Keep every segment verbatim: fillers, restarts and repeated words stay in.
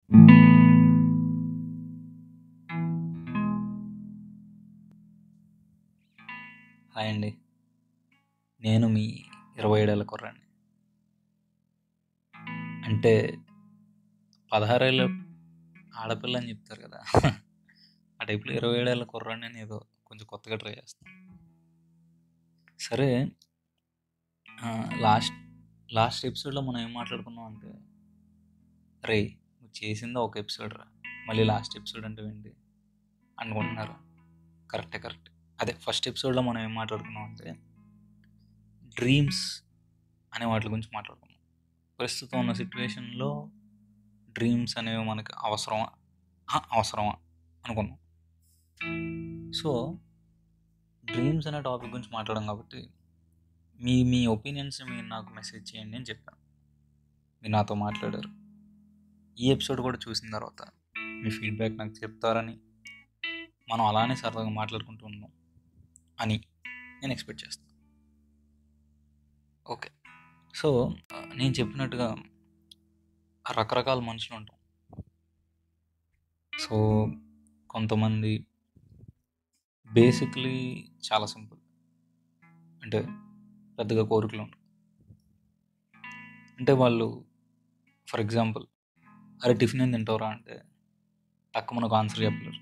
Hi అండి. నేను మీ ఇరవై ఏడేళ్ళ కుర్రాడిని. అంటే పదహారేళ్ళ ఆడపిల్ల అని చెప్తారు కదా, ఆ టైప్లో ఇరవై ఏడేళ్ళ కుర్రాడిని అని ఏదో కొంచెం కొత్తగా ట్రై చేస్తాను. సరే, లాస్ట్ లాస్ట్ ఎపిసోడ్లో మనం ఏం మాట్లాడుకున్నాం అంటే, రే నువ్వు చేసిందో ఒక ఎపిసోడ్ రా, మళ్ళీ లాస్ట్ ఎపిసోడ్ అంటే ఏంటి అనుకుంటున్నారా? కరెక్టే కరెక్ట్ అదే ఫస్ట్ ఎపిసోడ్లో మనం ఏం మాట్లాడుకున్నాం అంటే, డ్రీమ్స్ అనే వాటి గురించి మాట్లాడుకున్నాం. ప్రస్తుతం ఉన్న సిచ్యువేషన్లో డ్రీమ్స్ అనేవి మనకి అవసరమా అవసరమా అనుకున్నాం. సో డ్రీమ్స్ అనే టాపిక్ గురించి మాట్లాడడం కాబట్టి మీ మీ ఒపీనియన్స్ మీరు నాకు మెసేజ్ చేయండి అని చెప్పాను. మీరు నాతో మాట్లాడారు. ఈ ఎపిసోడ్ కూడా చూసిన తర్వాత మీ ఫీడ్బ్యాక్ నాకు చెప్తారని, మనం అలానే సరదాగా మాట్లాడుకుంటూ ఉన్నాం అని నేను ఎక్స్పెక్ట్ చేస్తాను. ఓకే, సో నేను చెప్పినట్టుగా రకరకాల మనుషులు ఉంటాం. సో కొంతమంది బేసిక్లీ చాలా సింపుల్, అంటే పెద్దగా కోరికలు ఉండవు. అంటే వాళ్ళు ఫర్ ఎగ్జాంపుల్, అరే టిఫిన్ ఏం తింటావురా అంటే తక్కువ మనకు ఆన్సర్ చెప్పలేరు.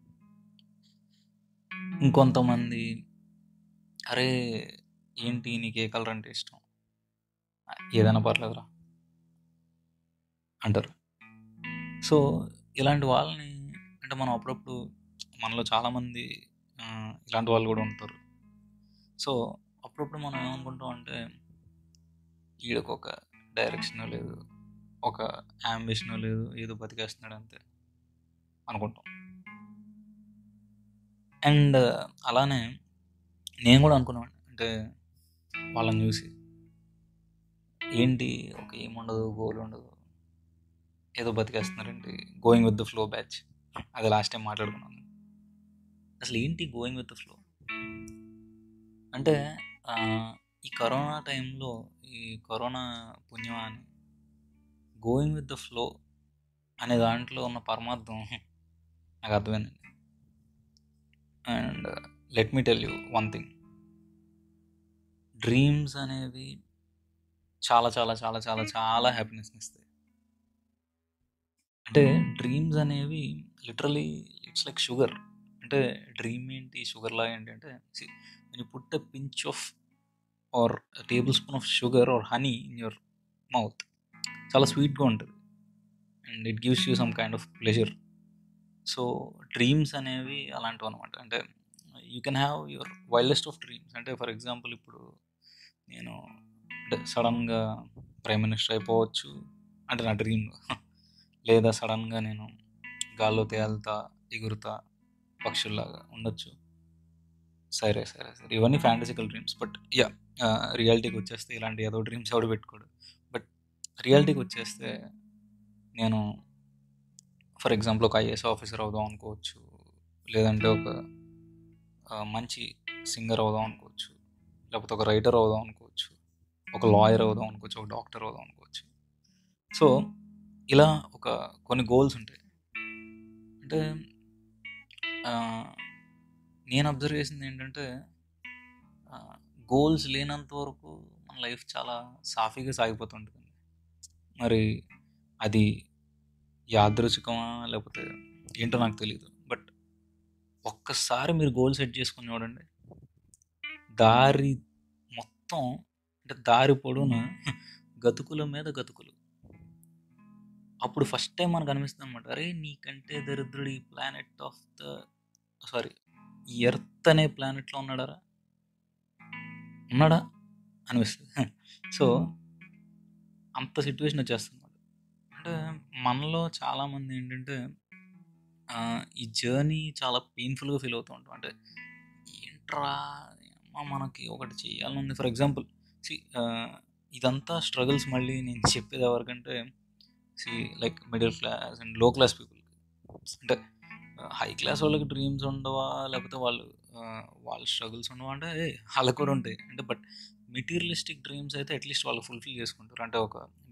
ఇంకొంతమంది, అరే ఏంటి నీకు ఏ కలర్ అంటే ఇష్టం, ఏదైనా పర్లేదురా అంటారు. సో ఇలాంటి వాళ్ళని, అంటే మనం అప్పుడప్పుడు మనలో చాలామంది ఇలాంటి వాళ్ళు కూడా ఉంటారు. సో అప్పుడప్పుడు మనం ఏమనుకుంటాం అంటే, వీడికి ఒక డైరెక్షన్ లేదు, ఒక యాంబిషన్ లేదు, ఏదో బతికేస్తున్నాడు అంతే అనుకుంటాం. అండ్ అలానే నేను కూడా అనుకున్నాను, అంటే వాళ్ళని చూసి ఏంటి ఒక ఏముండదు, గోల్ ఉండదు, ఏదో బతికేస్తున్నారండి, going with the flow batch. అది లాస్ట్ టైం మాట్లాడుకున్నాను. అసలు ఏంటి గోయింగ్ విత్ ద ఫ్లో అంటే, ఈ కరోనా టైంలో, ఈ కరోనా పుణ్యం అని గోయింగ్ విత్ ద ఫ్లో అనే దాంట్లో ఉన్న పరమార్థం నాకు అర్థమైందండి. And let me tell you one thing, dreams అనేవి చాలా చాలా చాలా చాలా చాలా హ్యాపీనెస్ని ఇస్తాయి. అంటే డ్రీమ్స్ అనేవి లిటరలీ ఇట్స్ లైక్ షుగర్. అంటే డ్రీమ్ ఏంటి, షుగర్ లాగా ఏంటి అంటే, you put a pinch of or tablespoon of sugar or honey in your mouth, చాలా స్వీట్గా ఉంటుంది and it gives you some kind of pleasure. So dreams అనేవి అలాంటివి అనమాట. అంటే you can have your wildest of dreams. అంటే for example, ఇప్పుడు నేను అంటే సడన్గా ప్రైమ్ మినిస్టర్ అయిపోవచ్చు అంటే నా డ్రీమ్, లేదా సడన్గా నేను గాల్లో తేలుతా, ఎగురుతా, పక్షుల్లాగా ఉండొచ్చు. సరే సరే సరే ఇవన్నీ ఫ్యాంటసికల్ డ్రీమ్స్. బట్ యా, రియాలిటీకి వచ్చేస్తే ఇలాంటి ఏదో డ్రీమ్స్ ఎవడు పెట్టుకోడు. బట్ రియాలిటీకి వచ్చేస్తే నేను ఫర్ ఎగ్జాంపుల్ ఒక ఐఏఎస్ ఆఫీసర్ అవుదాం అనుకోవచ్చు, లేదంటే ఒక మంచి సింగర్ అవుదాం అనుకోవచ్చు, లేకపోతే ఒక రైటర్ అవుదాం అనుకోవచ్చు, ఒక లాయర్ అవుదాం అనుకోవచ్చు, ఒక డాక్టర్ అవుదాం అనుకోవచ్చు. సో ఇలా ఒక కొన్ని గోల్స్ ఉంటాయి. అంటే నేను అబ్జర్వ్ చేసింది ఏంటంటే, గోల్స్ లేనంత వరకు మన లైఫ్ చాలా సాఫీగా సాగిపోతుంటుంది. మరి అది యాదృచ్ఛికమా లేకపోతే ఏంటో నాకు తెలియదు. బట్ ఒక్కసారి మీరు గోల్ సెట్ చేసుకుని చూడండి, దారి మొత్తం అంటే దారి పొడవున గతుకుల మీద గతుకులు. అప్పుడు ఫస్ట్ టైం మనకు అనిపిస్తుంది అనమాట, అరే నీకంటే దరిద్రుడు ఈ ప్లానెట్ ఆఫ్ ద సారీ ఈ ఎర్త్ అనే ప్లానెట్లో ఉన్నాడారా ఉన్నాడా అనిపిస్తుంది. సో అంత సిచ్యువేషన్ వచ్చేస్తుంది. అంటే మనలో చాలామంది ఏంటంటే, ఈ జర్నీ చాలా పెయిన్ఫుల్గా ఫీల్ అవుతూ ఉంటాం. అంటే ఏంట్రా మనకి ఒకటి చేయాలని. ఫర్ ఎగ్జాంపుల్ సి ఇదంతా స్ట్రగుల్స్. మళ్ళీ నేను చెప్పేది ఎవరికంటే, see like middle class and low class people. అంటే హై క్లాస్ వాళ్ళకి డ్రీమ్స్ ఉండవా, లేకపోతే వాళ్ళు వాళ్ళ స్ట్రగుల్స్ ఉండవా అంటే వాళ్ళకు కూడా ఉంటాయి. అంటే బట్ మెటీరియలిస్టిక్ డ్రీమ్స్ అయితే అట్లీస్ట్ వాళ్ళు ఫుల్ఫిల్ చేసుకుంటారు. అంటే ఒక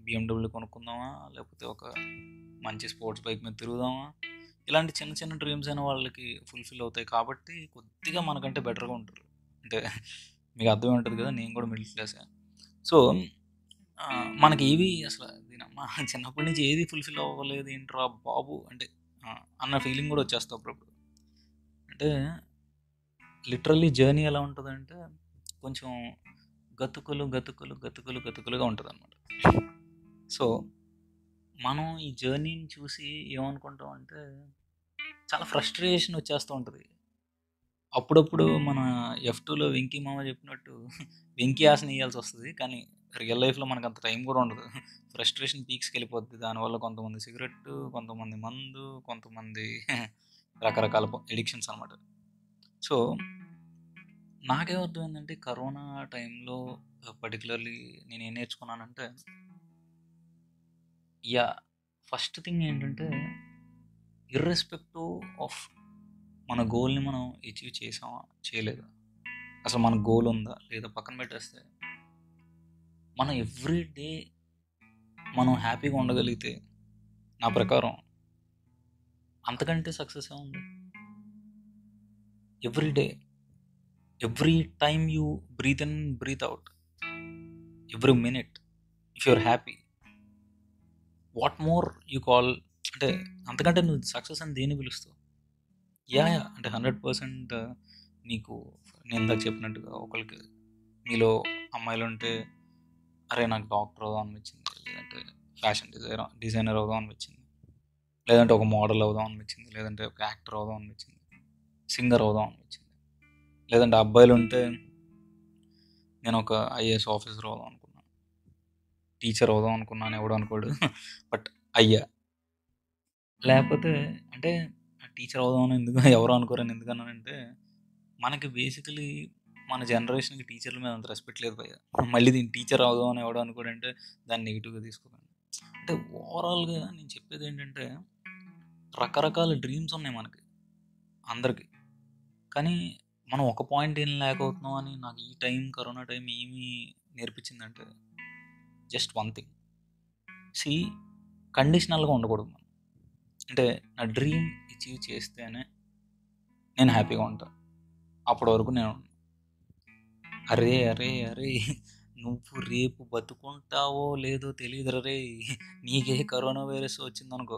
బిఎండబ్ల్యూ కొనుక్కుందామా, లేకపోతే ఒక మంచి స్పోర్ట్స్ బైక్ మీద తిరుగుదామా, ఇలాంటి చిన్న చిన్న డ్రీమ్స్ అయిన వాళ్ళకి ఫుల్ఫిల్ అవుతాయి. కాబట్టి కొద్దిగా మనకంటే బెటర్గా ఉంటారు. అంటే మీకు అర్థమే ఉంటుంది కదా, నేను కూడా మిడిల్ క్లాసే. సో మనకి ఏవి అసలు దీనమ్మా చిన్నప్పటి నుంచి ఏది ఫుల్ఫిల్ అవ్వలేదు ఏంట్రా బాబు అంటే అన్న ఫీలింగ్ కూడా వచ్చేస్తావు అప్పుడప్పుడు. అంటే లిటరల్లీ జర్నీ ఎలా ఉంటుందంటే కొంచెం గతుకులు గతుకులు గతుకులు గతుకులుగా ఉంటుంది అనమాట. సో మనం ఈ జర్నీని చూసి ఏమనుకుంటాం అంటే చాలా ఫ్రస్ట్రేషన్ వచ్చేస్తూ ఉంటుంది. అప్పుడప్పుడు మన ఎఫ్ టూలో వెంకీ మామ చెప్పినట్టు వెంకీ ఆసన వేయాల్సి వస్తుంది. కానీ రియల్ లైఫ్లో మనకు అంత టైం కూడా ఉండదు. ఫ్రస్ట్రేషన్ పీక్స్కి వెళ్ళిపోద్ది. దానివల్ల కొంతమంది సిగరెట్, కొంతమంది మందు, కొంతమంది రకరకాల ఎడిక్షన్స్ అనమాట. సో నాకేమర్థమైందంటే కరోనా టైంలో పర్టికులర్లీ నేను ఏం నేర్చుకున్నానంటే, యా ఫస్ట్ థింగ్ ఏంటంటే ఇర్రెస్పెక్టివ్ ఆఫ్ మన గోల్ని మనం అచీవ్ చేసామా చేయలేదా, అసలు మన గోల్ ఉందా లేదా పక్కన పెట్టేస్తే మనం ఎవ్రీ డే మనం హ్యాపీగా ఉండగలిగితే నా ప్రకారం అంతకంటే సక్సెస్ ఉంది. Every day, every time you breathe in breathe out, every minute if you're happy, what more you call అంటే అంతకంటే నువ్వు సక్సెస్ అని దేన్ని పిలుస్తావు? యా యా అంటే హండ్రెడ్ పర్సెంట్ నీకు నేను ఇందాక చెప్పినట్టుగా ఒకరికి మీలో అమ్మాయిలు ఉంటే అరే నాకు డాక్టర్ అవుదాం అనిపించింది, లేదంటే ఫ్యాషన్ డిజైనర్ డిజైనర్ అవుదాం అనిపించింది, లేదంటే ఒక మోడల్ అవుదాం అనిపించింది, లేదంటే ఒక యాక్టర్ అవుదాం అనిపించింది, సింగర్ అవుదాం అనిపించింది. లేదంటే అబ్బాయిలు ఉంటే నేను ఒక ఐఏఎస్ ఆఫీసర్ అవుదాం అనుకున్నాను, టీచర్ అవుదాం అనుకున్నాను, ఎవడు అనుకోడు బట్ అయ్యా. లేకపోతే అంటే టీచర్ అవుదామని ఎందుకు ఎవరు అనుకోరని ఎందుకన్నానంటే మనకి బేసికలీ మన జనరేషన్కి టీచర్ల మీద అంత రెస్పెక్ట్ లేదు భయ్య. మళ్ళీ దీన్ని టీచర్ అవుదామని ఎవడు అనుకోడంటే దాన్ని నెగిటివ్గా తీసుకోకండి. అంటే ఓవరాల్గా నేను చెప్పేది ఏంటంటే రకరకాల డ్రీమ్స్ ఉన్నాయి మనకి అందరికీ. కానీ మనం ఒక పాయింట్ ఏం లేకపోతున్నాం అని నాకు ఈ టైం కరోనా టైం ఏమి నేర్పించిందంటే జస్ట్ వన్ థింగ్, సి కండిషనల్గా ఉండకూడదు మనం. అంటే నా డ్రీమ్ అచీవ్ చేస్తేనే నేను హ్యాపీగా ఉంటాను, అప్పటి వరకు నేను అరే అరే అరే నువ్వు రేపు బతుకుంటావో లేదో తెలియదు రే, నీకే కరోనా వైరస్ వచ్చిందనుకో,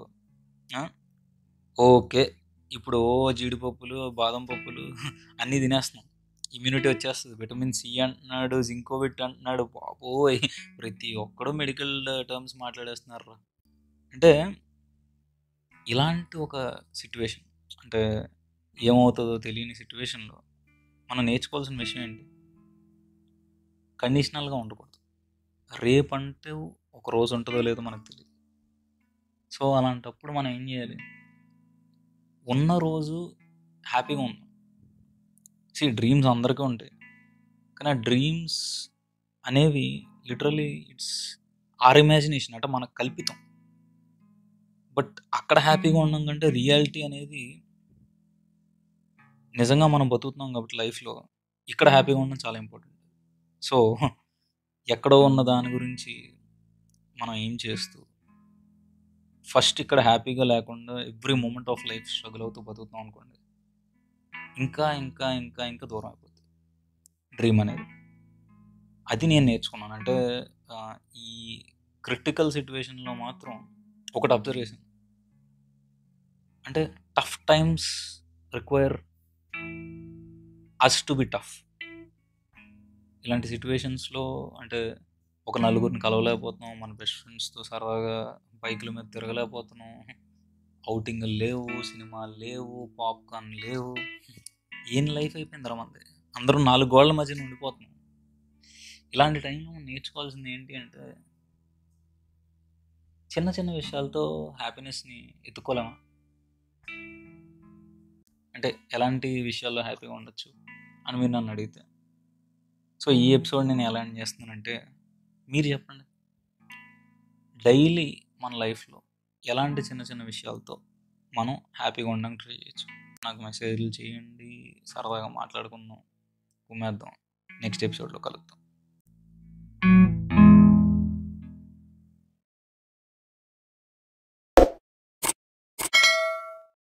ఓకే ఇప్పుడు ఓ జీడిపప్పులు బాదం పప్పులు అన్నీ తినేస్తున్నాం, ఇమ్యూనిటీ వచ్చేస్తుంది, విటమిన్ సి అంటున్నాడు, జింకోవిట్ అంటున్నాడు, బాబోయ్ ప్రతి ఒక్కడు మెడికల్ టర్మ్స్ మాట్లాడేస్తున్నారు. అంటే ఇలాంటి ఒక సిట్యువేషన్, అంటే ఏమవుతుందో తెలియని సిట్యువేషన్లో మనం నేర్చుకోవాల్సిన విషయం ఏంటి, కండిషనల్గా ఉండకూడదు. రేపంటే ఒక రోజు ఉంటుందో లేదో మనకు తెలియదు. సో అలాంటప్పుడు మనం ఏం చేయాలి, ఉన్న రోజు హ్యాపీగా ఉన్నాం. సి డ్రీమ్స్ అందరికీ ఉంటాయి, కానీ ఆ డ్రీమ్స్ అనేవి లిటరలీ ఇట్స్ ఆర్ ఇమాజినేషన్, అంటే మనకు కల్పితం. బట్ అక్కడ హ్యాపీగా ఉన్నాం కంటే రియాలిటీ అనేది నిజంగా మనం బతుకుతున్నాం కాబట్టి లైఫ్లో ఇక్కడ హ్యాపీగా ఉండడం చాలా ఇంపార్టెంట్. సో ఎక్కడో ఉన్న దాని గురించి మనం ఏం చేస్తూ ఫస్ట్ ఇక్కడ హ్యాపీగా లేకుండా every moment of life struggle అవుతూ బతుకుతాం అనుకోండి, ఇంకా ఇంకా ఇంకా ఇంకా దూరం అయిపోతుంది డ్రీమ్ అనేది. అది నేను నేర్చుకున్నాను. అంటే ఈ క్రిటికల్ సిచ్యువేషన్లో మాత్రం ఒకటి అబ్జర్వ్ చేశాను, అంటే tough times require us to be tough. ఇలాంటి సిచ్యువేషన్స్లో అంటే ఒక నలుగురిని కలవలేకపోతున్నాం, మన బెస్ట్ ఫ్రెండ్స్తో సరదాగా బైకుల మీద తిరగలేకపోతున్నాం, అవుటింగ్ లేవు, సినిమాలు లేవు, పాప్కార్న్ లేవు, ఏం లైఫ్ అయిపోయిందిరా మనది, అందరూ నాలుగు గోళ్ల మధ్యన ఉండిపోతున్నాం. ఇలాంటి టైంలో మనం నేర్చుకోవాల్సింది ఏంటి అంటే చిన్న చిన్న విషయాలతో హ్యాపీనెస్ని ఎత్తుకోలేమా, అంటే ఎలాంటి విషయాల్లో హ్యాపీగా ఉండొచ్చు అని మీరు నన్ను అడిగితే, సో ఈ ఎపిసోడ్ నేను ఎలా ఎండ్ చేస్తున్నానంటే మీరు చెప్పండి, డైలీ మన లైఫ్లో ఎలాంటి చిన్న చిన్న విషయాలతో మనం హ్యాపీగా ఉండడానికి ట్రై చేయొచ్చు. నాకు మెసేజ్లు చేయండి, సరదాగా మాట్లాడుకుందాం, కుమ్మేద్దాం. నెక్స్ట్ ఎపిసోడ్లో కలుద్దాం.